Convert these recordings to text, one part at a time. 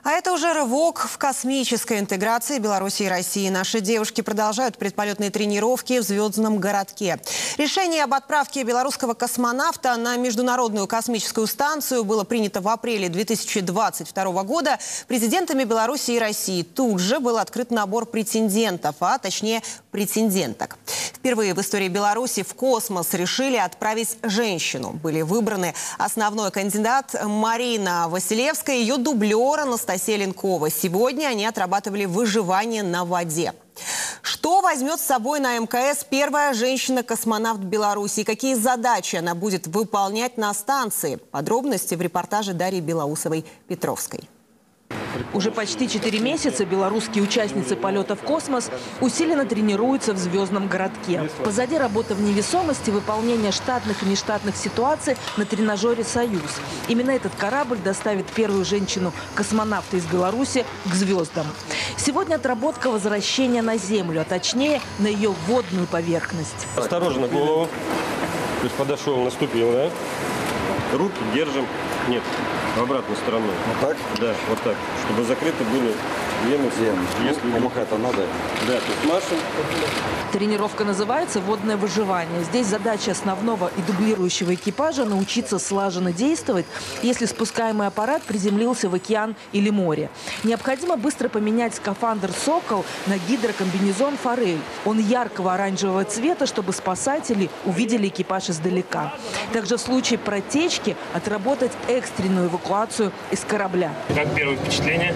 А это уже рывок в космической интеграции Беларуси и России. Наши девушки продолжают предполетные тренировки в звездном городке. Решение об отправке белорусского космонавта на Международную космическую станцию было принято в апреле 2022 года президентами Беларуси и России. Тут же был открыт набор претендентов, а точнее претенденток. Впервые в истории Беларуси в космос решили отправить женщину. Были выбраны основной кандидат Марина Василевская и ее дублер Анастасия Ленкова. Сегодня они отрабатывали выживание на воде. Что возьмет с собой на МКС первая женщина-космонавт Беларуси? И какие задачи она будет выполнять на станции? Подробности в репортаже Дарьи Белоусовой-Петровской. Уже почти 4 месяца белорусские участницы полета в космос усиленно тренируются в звездном городке. Позади работа в невесомости, выполнение штатных и нештатных ситуаций на тренажере «Союз». Именно этот корабль доставит первую женщину-космонавта из Беларуси к звездам. Сегодня отработка возвращения на Землю, а точнее на ее водную поверхность. Осторожно голову. То есть подошел, наступил, да? Руки держим. Нет, в обратную сторону. Вот так? Да, вот так. Чтобы закрыты были вены. Если помахать-то надо. Да, то есть машем. Тренировка называется «Водное выживание». Здесь задача основного и дублирующего экипажа – научиться слаженно действовать, если спускаемый аппарат приземлился в океан или море. Необходимо быстро поменять скафандр «Сокол» на гидрокомбинезон «Форель». Он яркого оранжевого цвета, чтобы спасатели увидели экипаж издалека. Также в случае протечки отработать экстренную эвакуацию из корабля. Как первое впечатление?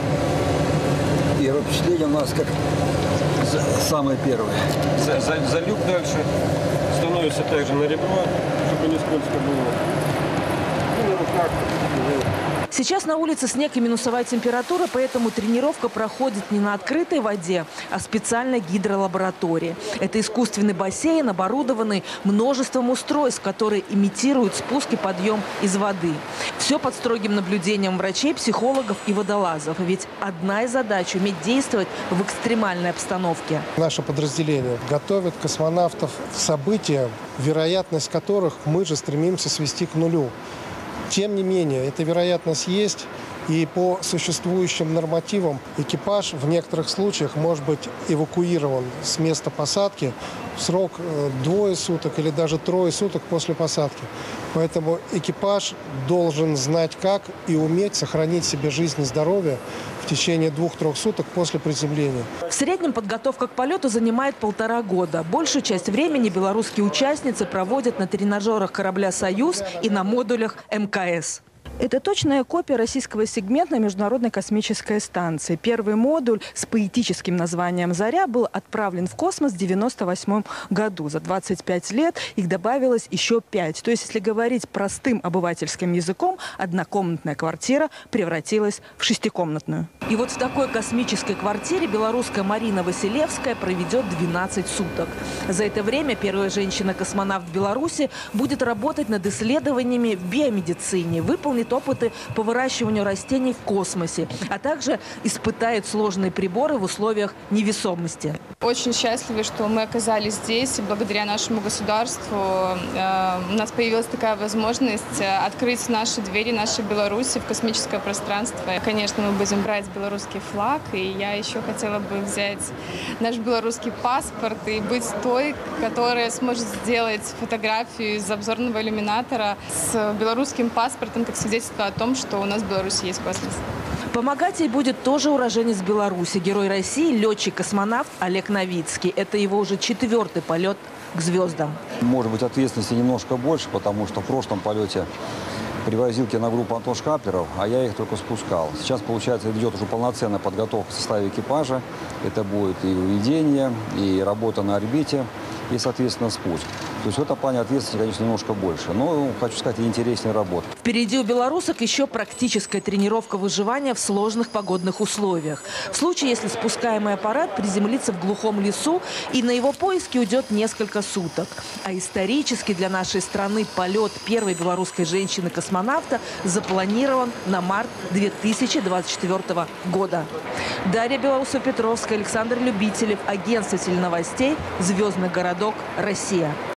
Первое впечатление у нас как самое первое. За люк дальше. Становится также на ребро, чтобы не скользко было. Ну, вот так. Сейчас на улице снег и минусовая температура, поэтому тренировка проходит не на открытой воде, а в специальной гидролаборатории. Это искусственный бассейн, оборудованный множеством устройств, которые имитируют спуск и подъем из воды. Все под строгим наблюдением врачей, психологов и водолазов. Ведь одна из задач – уметь действовать в экстремальной обстановке. Наше подразделение готовит космонавтов к событиям, вероятность которых мы же стремимся свести к нулю. Тем не менее, эта вероятность есть, и по существующим нормативам экипаж в некоторых случаях может быть эвакуирован с места посадки в срок 2 суток или даже 3 суток после посадки. Поэтому экипаж должен знать, как и уметь сохранить себе жизнь и здоровье в течение 2-3 суток после приземления. В среднем подготовка к полету занимает 1,5 года. Большую часть времени белорусские участницы проводят на тренажерах корабля «Союз» и на модулях МКС. Это точная копия российского сегмента Международной космической станции. Первый модуль с поэтическим названием «Заря» был отправлен в космос в 1998 году. За 25 лет их добавилось еще 5. То есть, если говорить простым обывательским языком, однокомнатная квартира превратилась в 6-комнатную. И вот в такой космической квартире белорусская Марина Василевская проведет 12 суток. За это время первая женщина-космонавт в Беларуси будет работать над исследованиями в биомедицине, выполнит опыты по выращиванию растений в космосе, а также испытает сложные приборы в условиях невесомости. Очень счастливы, что мы оказались здесь, и благодаря нашему государству у нас появилась такая возможность открыть наши двери, нашей Беларуси в космическое пространство. Конечно, мы будем брать белорусский флаг, и я еще хотела бы взять наш белорусский паспорт и быть той, которая сможет сделать фотографию из обзорного иллюминатора с белорусским паспортом, как свидетельство о том, что у нас в Беларуси есть космос. Помогать ей будет тоже уроженец Беларуси, герой России, летчик-космонавт Олег Новицкий. Это его уже 4-й полет к звездам. Может быть, ответственности немножко больше, потому что в прошлом полете привозил киногруппу Антон Шкаплеров, а я их только спускал. Сейчас, получается, идет уже полноценная подготовка в составе экипажа. Это будет и выведение, и работа на орбите, и, соответственно, спуск. То есть в этом плане ответственности, конечно, немножко больше. Но, хочу сказать, и интереснее работа. Впереди у белорусок еще практическая тренировка выживания в сложных погодных условиях. В случае, если спускаемый аппарат приземлится в глухом лесу, и на его поиски уйдет несколько суток. А исторически для нашей страны полет первой белорусской женщины-космонавта запланирован на март 2024 года. Дарья Белоусова-Петровская, Александр Любителев, агентство теленовостей «Звездный городок. Россия».